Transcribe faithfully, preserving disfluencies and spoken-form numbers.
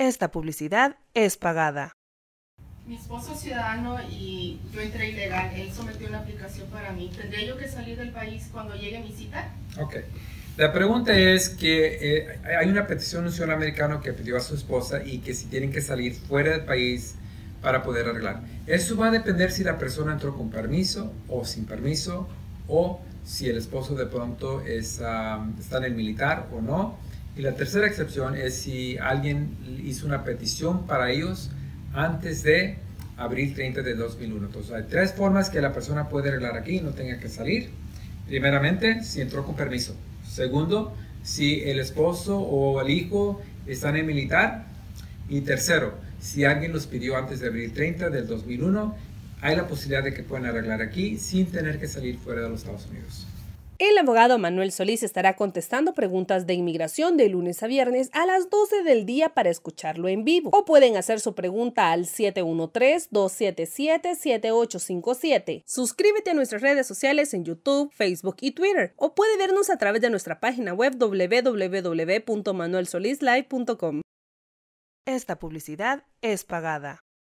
Esta publicidad es pagada. Mi esposo es ciudadano y yo entré ilegal. Él sometió una aplicación para mí. ¿Tendré yo que salir del país cuando llegue mi cita? Ok. La pregunta es que eh, hay una petición de un ciudadano americano que pidió a su esposa y que si tienen que salir fuera del país para poder arreglar. Eso va a depender si la persona entró con permiso o sin permiso, o si el esposo de pronto es, um, está en el militar o no. Y la tercera excepción es si alguien hizo una petición para ellos antes de abril treinta de dos mil uno. Entonces hay tres formas que la persona puede arreglar aquí y no tenga que salir. Primeramente, si entró con permiso. Segundo, si el esposo o el hijo están en militar. Y tercero, si alguien los pidió antes de abril treinta del dos mil uno, hay la posibilidad de que puedan arreglar aquí sin tener que salir fuera de los Estados Unidos. El abogado Manuel Solís estará contestando preguntas de inmigración de lunes a viernes a las doce del día para escucharlo en vivo. O pueden hacer su pregunta al siete uno tres, dos siete siete, siete ocho cinco siete. Suscríbete a nuestras redes sociales en YouTube, Facebook y Twitter. O puede vernos a través de nuestra página web w w w punto manuel solis live punto com. Esta publicidad es pagada.